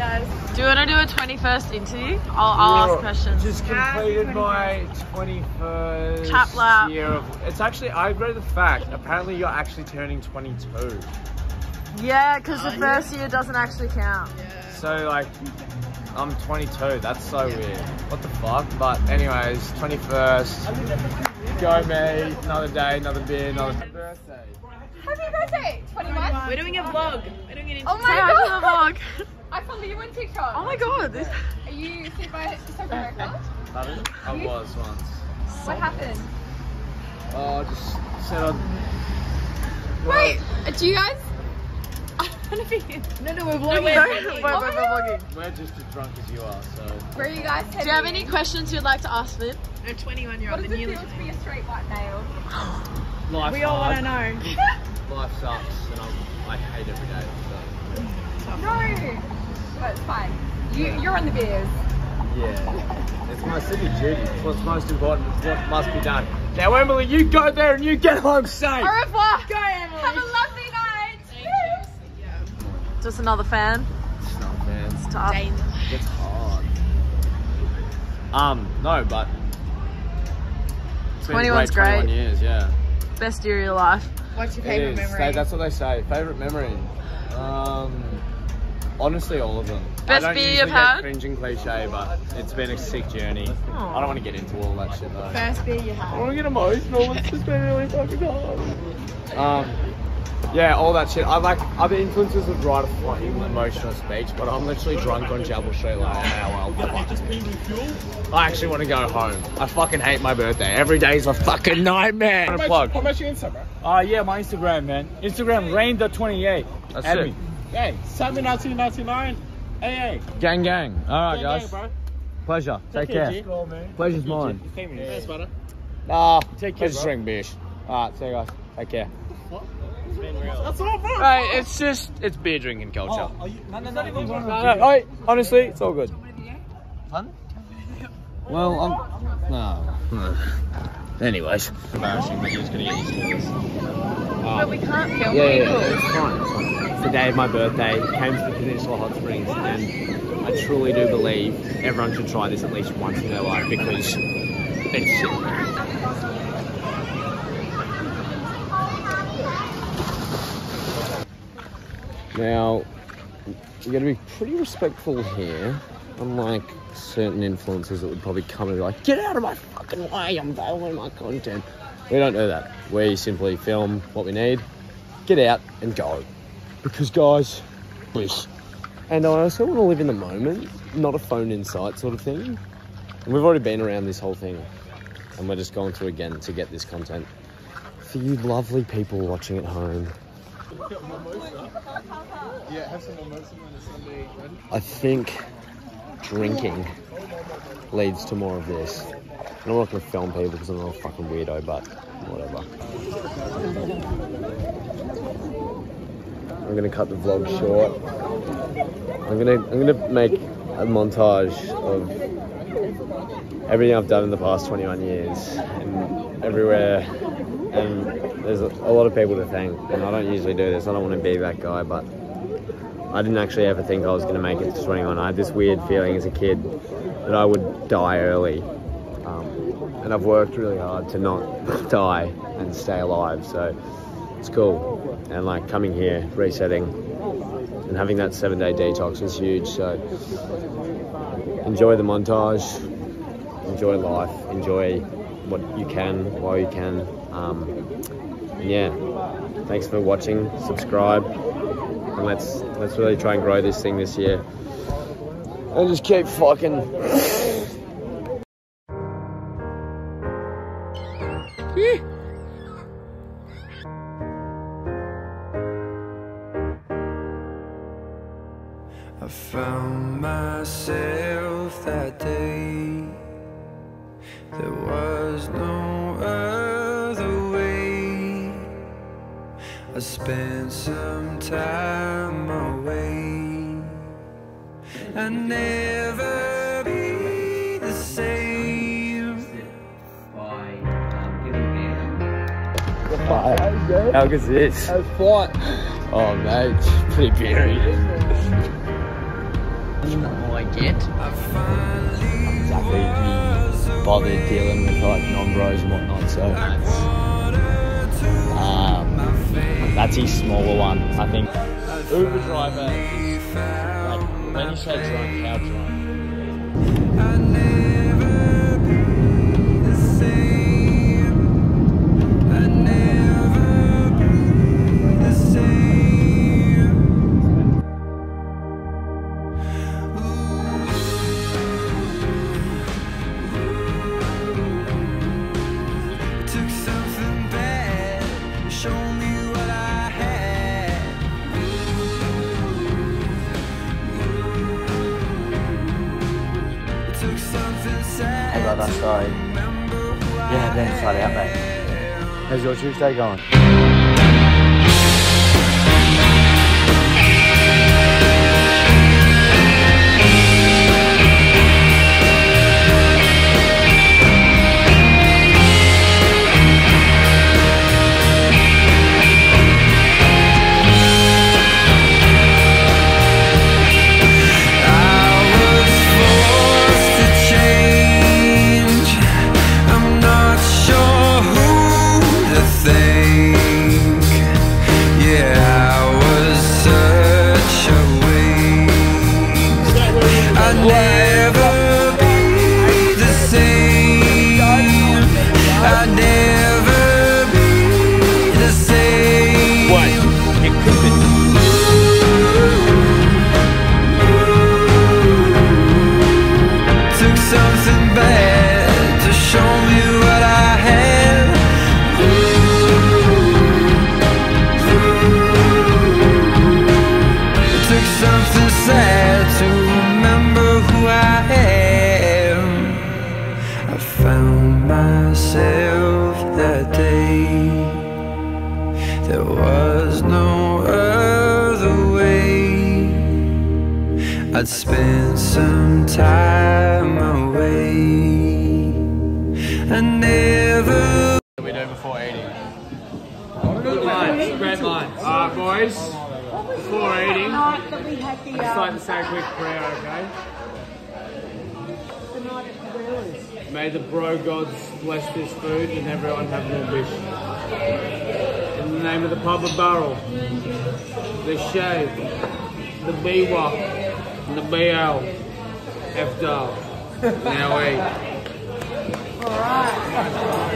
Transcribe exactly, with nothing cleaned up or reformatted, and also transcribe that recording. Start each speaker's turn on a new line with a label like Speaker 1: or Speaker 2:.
Speaker 1: guys.
Speaker 2: Do you want to do a twenty-first interview? I'll, I'll ask questions.
Speaker 3: Just completed my twenty-first
Speaker 2: Tap lap.
Speaker 3: year of... It's actually, I agree with the fact, apparently you're actually turning twenty-two.
Speaker 2: Yeah, because the
Speaker 1: Oh,
Speaker 2: first year doesn't actually count.
Speaker 1: Yeah.
Speaker 3: So like, I'm twenty-two, that's so weird. What the fuck? But anyways, twenty-first, go me, another day, another beer, another birthday.
Speaker 4: Happy birthday! twenty-one?
Speaker 1: We're doing a vlog. We're doing an
Speaker 4: Oh
Speaker 1: interview.
Speaker 4: my
Speaker 2: Say hi to
Speaker 4: god!
Speaker 2: the vlog.
Speaker 4: I follow you on TikTok.
Speaker 2: Oh my god. This...
Speaker 4: Are you super, super America?
Speaker 3: Pardon? I was once.
Speaker 4: What happened?
Speaker 3: Oh, just said I'd...
Speaker 4: Wait, do you guys? I want to be.
Speaker 1: No, no, we're
Speaker 2: No,
Speaker 1: vlogging.
Speaker 2: wait,
Speaker 1: We're
Speaker 2: wait,
Speaker 1: vlogging.
Speaker 2: wait, wait, we're vlogging.
Speaker 3: We're just as drunk as you are, so...
Speaker 4: Where are you guys heading?
Speaker 2: Do you have any questions you'd like to ask me?
Speaker 1: A twenty-one year
Speaker 4: What
Speaker 1: old,
Speaker 4: does
Speaker 1: the
Speaker 4: it
Speaker 1: newly.
Speaker 4: feel to be a straight white male?
Speaker 3: Life's
Speaker 1: We all want to
Speaker 3: hard.
Speaker 1: know.
Speaker 3: Life sucks, and I'm, I hate every day, so...
Speaker 4: No, but it's fine. You, you're on the beers.
Speaker 3: Yeah, it's my civic duty. It's what's most important. It's what must be done. Now, Emily, you go there and you get home safe.
Speaker 4: Au revoir.
Speaker 1: Go, Emily.
Speaker 4: Have a lovely night.
Speaker 2: Just another fan?
Speaker 3: It's not, man.
Speaker 2: It's tough.
Speaker 1: Danger.
Speaker 3: It's hard. Um, no, but... it's been a
Speaker 2: twenty-one's great.
Speaker 3: twenty-one years, yeah.
Speaker 2: Best year of your life.
Speaker 1: What's your
Speaker 3: It
Speaker 1: favourite
Speaker 3: is.
Speaker 1: memory?
Speaker 3: They- that's what they say. Favourite memory? Um, honestly, all of them.
Speaker 2: Best
Speaker 3: I don't
Speaker 2: beer
Speaker 3: usually
Speaker 2: you've
Speaker 3: get
Speaker 2: had?
Speaker 3: cringing cliche, but it's been a sick journey. I don't want to get into all that shit though.
Speaker 1: First beer you
Speaker 3: I
Speaker 1: had.
Speaker 3: want to get emotional. It's just been really fucking hard. Um, yeah, all that shit. I like other influencers would write a fucking emotional speech, but I'm literally drunk on Jabal Street like, oh well, fuck. I actually want to go home. I fucking hate my birthday. Every day's a fucking nightmare.
Speaker 5: How
Speaker 3: Plug.
Speaker 5: much, how much your Insta, bro?
Speaker 6: Uh, yeah, my Instagram, man. Instagram, rain the twenty-eight.
Speaker 3: That's
Speaker 6: Add
Speaker 3: it.
Speaker 6: me.
Speaker 5: Hey, seven nineteen ninety-nine. Hey, hey.
Speaker 3: Gang, gang. All right,
Speaker 5: Gang,
Speaker 3: guys.
Speaker 5: gang, bro.
Speaker 3: Pleasure. Take
Speaker 5: care,
Speaker 3: care.
Speaker 5: G.
Speaker 3: Pleasure's mine.
Speaker 5: Thanks, brother.
Speaker 3: Nah,
Speaker 6: Take care,
Speaker 3: let's
Speaker 6: bro.
Speaker 3: drink beers. All right, see you guys. Take care.
Speaker 5: That's all, bro.
Speaker 3: Hey, it's just, it's beer drinking culture.
Speaker 6: Oh, are you, no, no, no, no, no,
Speaker 3: No, no, hey, honestly, it's all good. Fun? Well, I'm... No. Anyways. Embarrassing, but he was going to get used to this.
Speaker 4: But we can't film
Speaker 3: Yeah,
Speaker 4: people.
Speaker 3: yeah, it's fine, it's fine. It's the day of my birthday, came to the Peninsula Hot Springs, and I truly do believe everyone should try this at least once in their life because it's shit. Now, you got to be pretty respectful here, unlike certain influencers that would probably come and be like, get out of my fucking way, I'm valuing my content. We don't do that. We simply film what we need, get out and go. Because guys, please. And I also want to live in the moment, not a phone in sight sort of thing. And we've already been around this whole thing, and we're just going through again to get this content. For you lovely people watching at home,
Speaker 5: Yeah, have some mimosa on a Sunday.
Speaker 3: I think drinking leads to more of this. I'm not going to film people because I'm not a fucking weirdo, but whatever. I'm going to cut the vlog short. I'm going to I'm going to make a montage of everything I've done in the past twenty-one years and everywhere. And there's a, a lot of people to thank. And I don't usually do this. I don't want to be that guy, but I didn't actually ever think I was going to make it to twenty-one. I had this weird feeling as a kid that I would die early. Um, and I've worked really hard to not die and stay alive. So it's cool. And like coming here, resetting, and having that seven day detox was huge. So enjoy the montage, enjoy life, enjoy what you can while you can. Um, and yeah, thanks for watching, subscribe. And let's let's really try and grow this thing this year. And just keep fucking.
Speaker 7: I found myself that day. There was no other way. I spent some time away. I'd never be the same.
Speaker 3: How good's this?
Speaker 5: That's fine.
Speaker 3: Oh mate, pretty beery.
Speaker 8: I get. Exactly be bothered dealing with like non-bros and whatnot, so that's um, that's his smaller one. I think Uber driver is like when you say drunk, how drunk? How about that story? Yeah, then flat out, mate. How's your Tuesday going? There was no other way. I'd spend some time away. I never.
Speaker 5: What do we do before eating? Good lines, great lines. Alright, boys. Before eating, I'd just like to say a quick prayer, okay? May the bro gods bless this food and everyone have more vision. In the name of the Papa Barrel, the Shave, the B W A P, and the B L, F-Dub. Now eat. Alright.